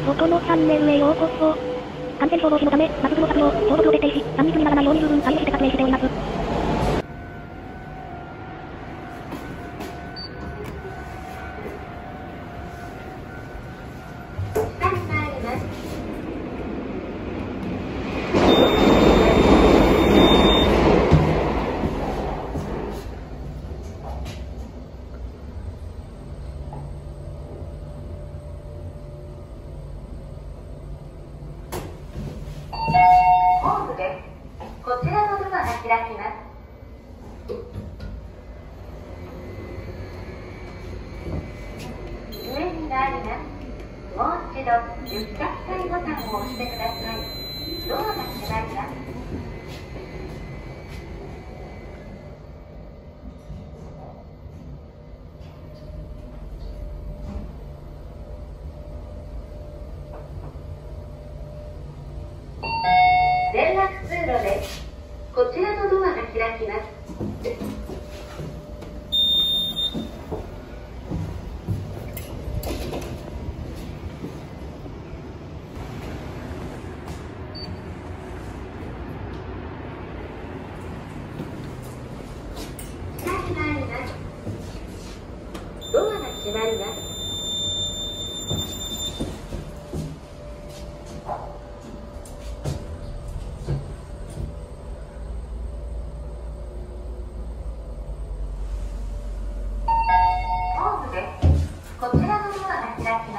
このチャンネルへようこそ。感染症防止のため、マスクの着用、消毒を徹底し、3密にならないように十分配慮して撮影しております。 こちらのドアが開きます。上になります。もう一度10着回ボタンを押してください。ドアが閉まります。連絡通路です。こちらのドアが開きます。下に参ります。ドアが閉まります。こちらのドアが開きます。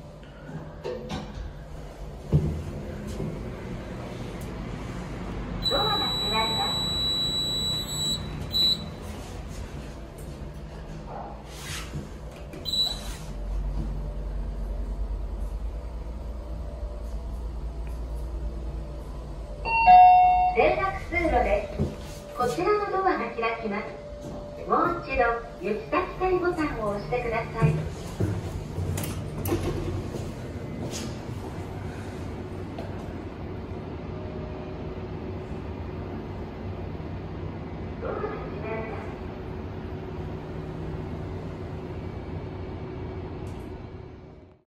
ドアが閉まります。連絡通路です。こちらのドアが開きます。もう一度行き先ボタンを押してください。ドアが